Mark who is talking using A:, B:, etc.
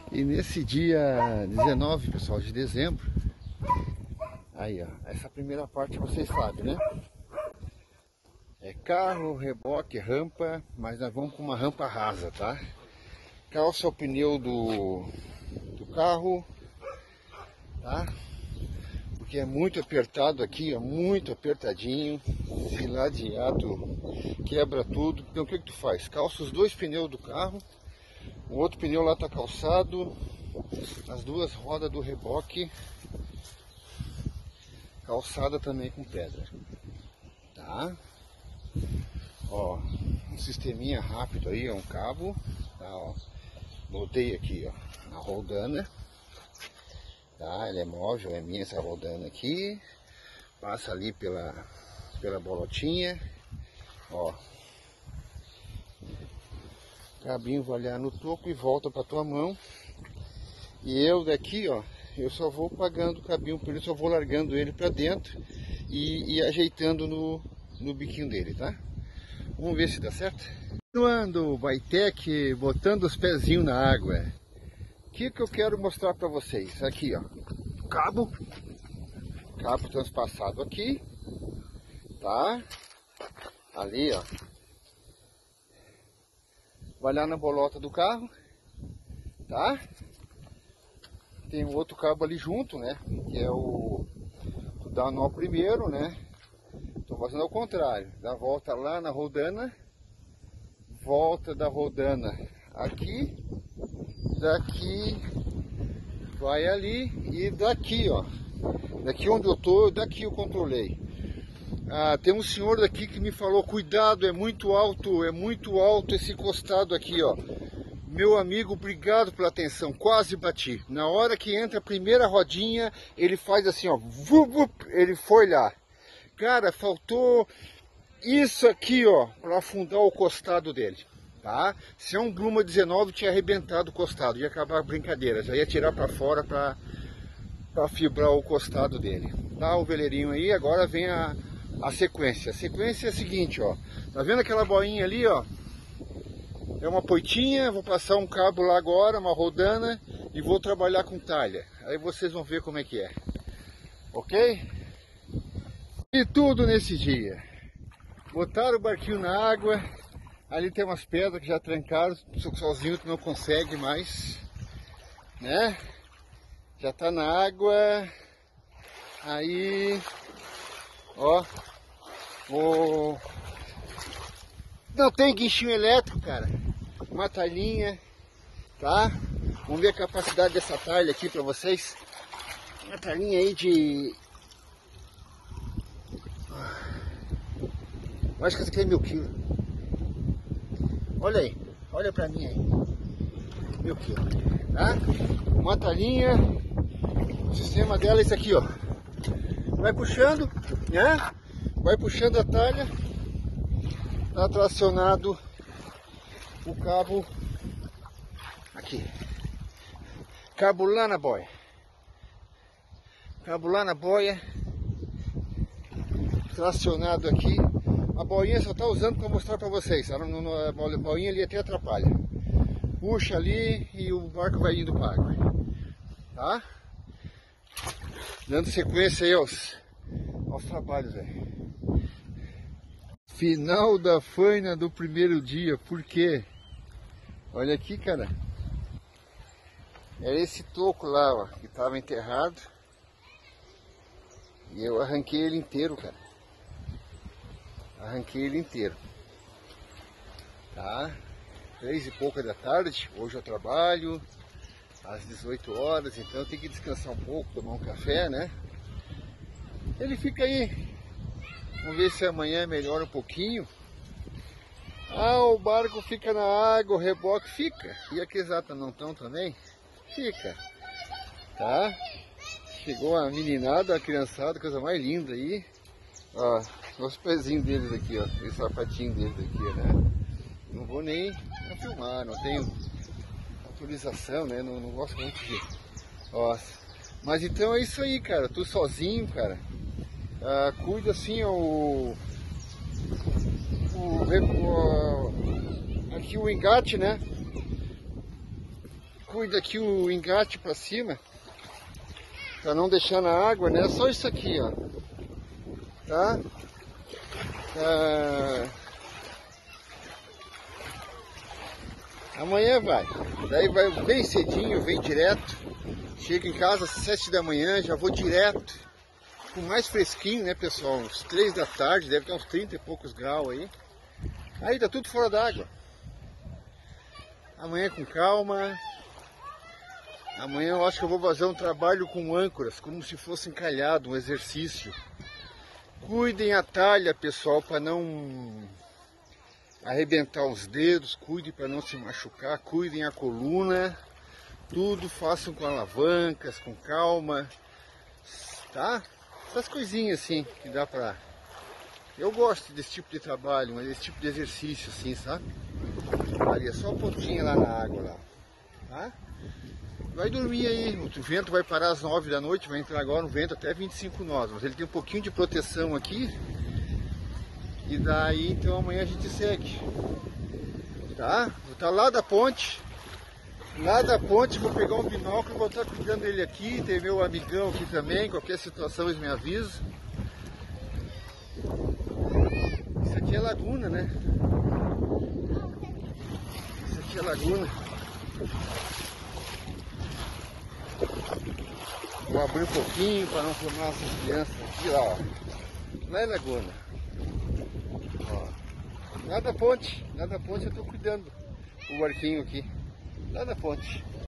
A: E nesse dia 19, pessoal, de dezembro, aí ó, essa primeira parte vocês sabem, né? É carro, reboque, rampa, mas nós vamos com uma rampa rasa, tá? Calça o pneu do carro, tá? Porque é muito apertado aqui, é muito apertadinho, se ladeado quebra tudo. Então o que tu faz? Calça os dois pneus do carro, o outro pneu lá tá calçado, as duas rodas do reboque calçada também com pedra, tá? Ó, um sisteminha rápido aí, é um cabo, tá? Ó, botei aqui, ó, a roldana, tá? Ela é móvel, é minha essa roldana aqui, passa ali pela bolotinha, ó, cabinho vai olhar no toco e volta para tua mão. E eu daqui, ó, eu só vou pagando o cabinho, por isso eu vou largando ele para dentro e ajeitando no biquinho dele, tá? Vamos ver se dá certo. Continuando o Baitec, botando os pezinhos na água. O que eu quero mostrar para vocês? Aqui, ó, cabo transpassado aqui, tá? Ali, ó, vai lá na bolota do carro, tá? Tem um outro cabo ali junto, né? Que é o... Tu dá nó primeiro, né? Tô fazendo ao contrário. Dá volta lá na roldana. Volta da roldana aqui. Daqui vai ali. E daqui, ó. Daqui onde eu tô, daqui eu controlei. Ah, tem um senhor daqui que me falou, cuidado, é muito alto esse costado aqui, ó. Meu amigo, obrigado pela atenção, quase bati. Na hora que entra a primeira rodinha, ele faz assim, ó, vup, vup, ele foi lá. Cara, faltou isso aqui, ó, para afundar o costado dele, tá? Se é um Bluma 19, tinha arrebentado o costado, ia acabar a brincadeira, já ia tirar para fora para fibrar o costado dele. Dá o veleirinho aí, agora vem a sequência. A sequência é a seguinte, ó, tá vendo aquela boinha ali, ó? É uma poitinha, vou passar um cabo lá agora, uma roldana, e vou trabalhar com talha. Aí vocês vão ver como é que é. Ok? E tudo nesse dia. Botaram o barquinho na água. Ali tem umas pedras que já trancaram. Sozinho tu não consegue mais. Né? Já tá na água. Aí... Ó. Não tem guinchinho elétrico, cara. Uma talhinha, tá? Vamos ver a capacidade dessa talha aqui pra vocês. Uma talhinha aí de... Eu acho que essa aqui é 1000 quilos. Olha aí, olha pra mim aí. 1000 quilos, tá? Uma talhinha. O sistema dela é esse aqui, ó. Vai puxando, né? Vai puxando a talha. Tá tracionado o cabo aqui, cabo lá na boia, tracionado aqui. A boinha só tá usando para mostrar para vocês, a boinha ali até atrapalha, puxa ali e o barco vai indo para água, tá? Dando sequência aí aos trabalhos, velho. Final da faina do primeiro dia, por quê? Olha aqui, cara. Era esse toco lá, ó, que estava enterrado. E eu arranquei ele inteiro, cara. Arranquei ele inteiro. Tá? 3 e pouca da tarde, hoje eu trabalho às 18 horas, então eu tenho que descansar um pouco, tomar um café, né? Ele fica aí. Vamos ver se amanhã melhora um pouquinho. Ah, o barco fica na água, o reboque fica. E aqui exata não estão também? Fica. Tá? Chegou a meninada, a criançada, coisa mais linda aí. Ó, os pezinhos deles aqui, ó. Os sapatinhos deles aqui, né? Não vou nem filmar, não tenho autorização, né? Não gosto muito de... Ó. Mas então é isso aí, cara. Tu sozinho, cara. Cuida assim, aqui o engate, né? cuida aqui o engate para cima, para não deixar na água, né? É só isso aqui, ó. Tá? Amanhã vai. Daí vai bem cedinho, vem direto. Chego em casa às 7 da manhã, já vou direto. Com mais fresquinho, né, pessoal? Uns 3 da tarde, deve ter uns 30 e poucos graus aí. Aí tá tudo fora d'água. Amanhã com calma. Amanhã eu acho que eu vou fazer um trabalho com âncoras, como se fosse encalhado, um exercício. Cuidem a talha, pessoal, para não arrebentar os dedos, cuidem para não se machucar, cuidem a coluna, tudo façam com alavancas, com calma, tá? Essas coisinhas assim que dá pra... Eu gosto desse tipo de trabalho, mas desse tipo de exercício assim, sabe? Ali é só a pontinha lá na água, lá, tá? Vai dormir aí, o vento vai parar às 9 da noite, vai entrar agora um vento até 25 nós, mas ele tem um pouquinho de proteção aqui. E daí então amanhã a gente segue, tá? Vou estar lá da ponte, vou pegar um binóculo e vou estar cuidando dele aqui. Tem meu amigão aqui também, qualquer situação eles me avisam. Isso aqui é laguna, né? Isso aqui é laguna. Vou abrir um pouquinho para não filmar essas crianças aqui, ó. Lá é laguna. Ó. Lá da ponte eu tô cuidando o barquinho aqui. Lá da ponte.